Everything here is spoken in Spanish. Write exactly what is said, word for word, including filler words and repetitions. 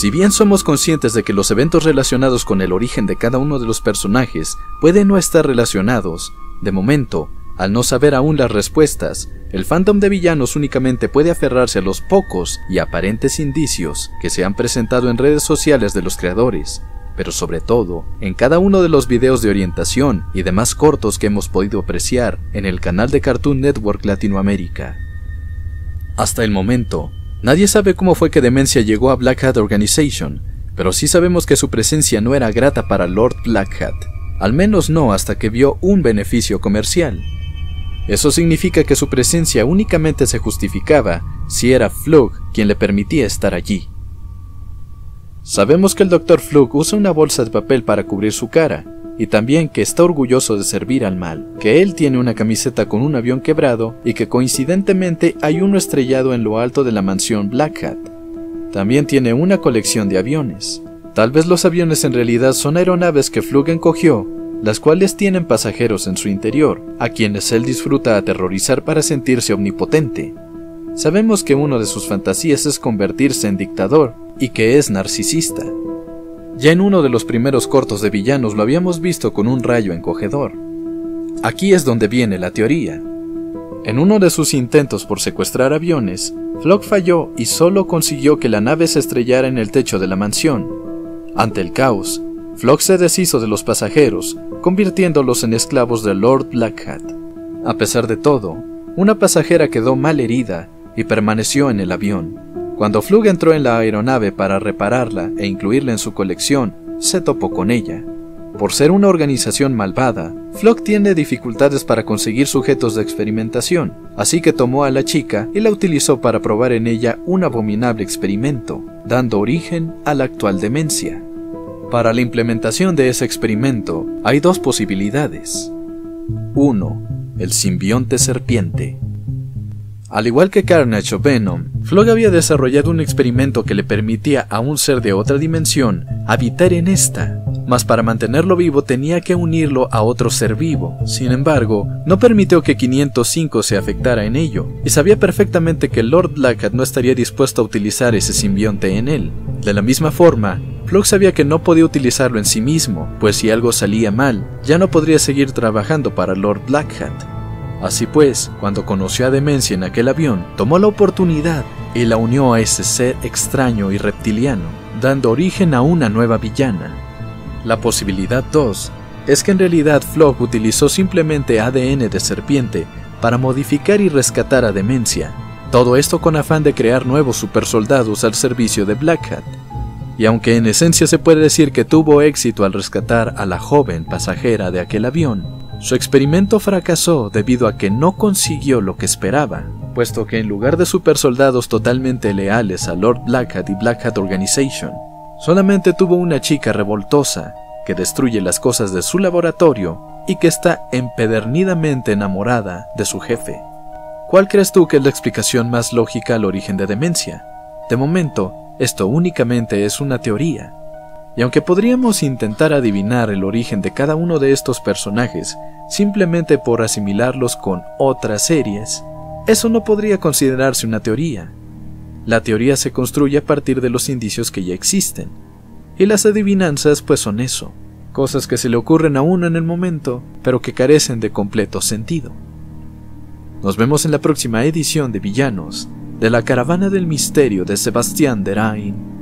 Si bien somos conscientes de que los eventos relacionados con el origen de cada uno de los personajes pueden no estar relacionados, de momento, al no saber aún las respuestas, el fandom de villanos únicamente puede aferrarse a los pocos y aparentes indicios que se han presentado en redes sociales de los creadores, pero sobre todo, en cada uno de los videos de orientación y demás cortos que hemos podido apreciar en el canal de Cartoon Network Latinoamérica. Hasta el momento, nadie sabe cómo fue que Demencia llegó a Black Hat Organization, pero sí sabemos que su presencia no era grata para Lord Black Hat, al menos no hasta que vio un beneficio comercial. Eso significa que su presencia únicamente se justificaba si era Flug quien le permitía estar allí. Sabemos que el doctor Flug usa una bolsa de papel para cubrir su cara, y también que está orgulloso de servir al mal, que él tiene una camiseta con un avión quebrado y que coincidentemente hay uno estrellado en lo alto de la mansión Black Hat. También tiene una colección de aviones. Tal vez los aviones en realidad son aeronaves que Flug encogió, las cuales tienen pasajeros en su interior, a quienes él disfruta aterrorizar para sentirse omnipotente. Sabemos que una de sus fantasías es convertirse en dictador, y que es narcisista. Ya en uno de los primeros cortos de villanos lo habíamos visto con un rayo encogedor. Aquí es donde viene la teoría. En uno de sus intentos por secuestrar aviones, Flug falló y solo consiguió que la nave se estrellara en el techo de la mansión. Ante el caos, Flug se deshizo de los pasajeros, convirtiéndolos en esclavos de Lord Black Hat. A pesar de todo, una pasajera quedó mal herida y permaneció en el avión. Cuando Flug entró en la aeronave para repararla e incluirla en su colección, se topó con ella. Por ser una organización malvada, Flug tiene dificultades para conseguir sujetos de experimentación, así que tomó a la chica y la utilizó para probar en ella un abominable experimento, dando origen a la actual Demencia. Para la implementación de ese experimento, hay dos posibilidades. uno. El simbionte serpiente. Al igual que Carnage o Venom, Flug había desarrollado un experimento que le permitía a un ser de otra dimensión habitar en esta, mas para mantenerlo vivo tenía que unirlo a otro ser vivo. Sin embargo, no permitió que quinientos cinco se afectara en ello, y sabía perfectamente que Lord Black Hat no estaría dispuesto a utilizar ese simbionte en él. De la misma forma, Flug sabía que no podía utilizarlo en sí mismo, pues si algo salía mal, ya no podría seguir trabajando para Lord Black Hat. Así pues, cuando conoció a Demencia en aquel avión, tomó la oportunidad y la unió a ese ser extraño y reptiliano, dando origen a una nueva villana. La posibilidad dos es que en realidad Flug utilizó simplemente A D N de serpiente para modificar y rescatar a Demencia, todo esto con afán de crear nuevos supersoldados al servicio de Black Hat. Y aunque en esencia se puede decir que tuvo éxito al rescatar a la joven pasajera de aquel avión, su experimento fracasó debido a que no consiguió lo que esperaba, puesto que en lugar de supersoldados totalmente leales a Lord Black Hat y Black Hat Organization, solamente tuvo una chica revoltosa que destruye las cosas de su laboratorio y que está empedernidamente enamorada de su jefe. ¿Cuál crees tú que es la explicación más lógica al origen de Demencia? De momento, esto únicamente es una teoría. Y aunque podríamos intentar adivinar el origen de cada uno de estos personajes simplemente por asimilarlos con otras series, eso no podría considerarse una teoría. La teoría se construye a partir de los indicios que ya existen, y las adivinanzas pues son eso, cosas que se le ocurren a uno en el momento, pero que carecen de completo sentido. Nos vemos en la próxima edición de Villanos, de la Caravana del Misterio de Sebastián Derain.